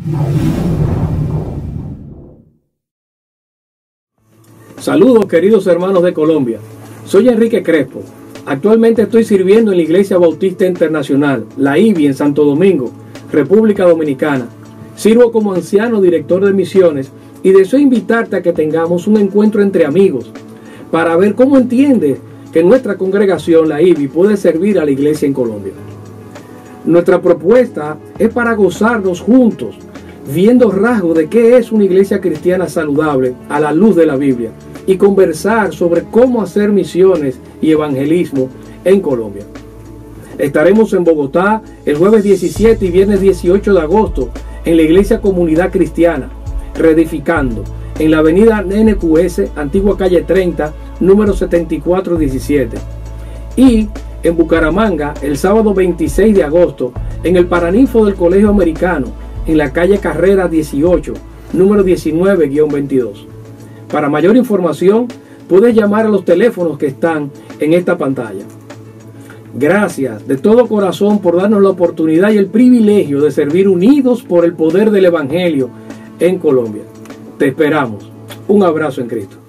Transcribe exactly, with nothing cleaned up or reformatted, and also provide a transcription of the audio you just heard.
Saludos, queridos hermanos de Colombia. Soy Enrique Crespo. Actualmente estoy sirviendo en la Iglesia Bautista Internacional, la I B I, en Santo Domingo, República Dominicana. Sirvo como anciano director de misiones y deseo invitarte a que tengamos un encuentro entre amigos para ver cómo entiendes que nuestra congregación, la I B I, puede servir a la iglesia en Colombia. Nuestra propuesta es para gozarnos juntos, viendo rasgos de qué es una iglesia cristiana saludable a la luz de la Biblia y conversar sobre cómo hacer misiones y evangelismo en Colombia. Estaremos en Bogotá el jueves diecisiete y viernes dieciocho de agosto en la Iglesia Comunidad Cristiana, Reedificando, en la avenida N Q S, antigua calle treinta, número setenta y cuatro diecisiete. Y en Bucaramanga el sábado veintiséis de agosto en el Paraninfo del Colegio Americano, en la calle Carrera dieciocho, número diecinueve veintidós. Para mayor información, puedes llamar a los teléfonos que están en esta pantalla. Gracias de todo corazón por darnos la oportunidad y el privilegio de servir unidos por el poder del Evangelio en Colombia. Te esperamos. Un abrazo en Cristo.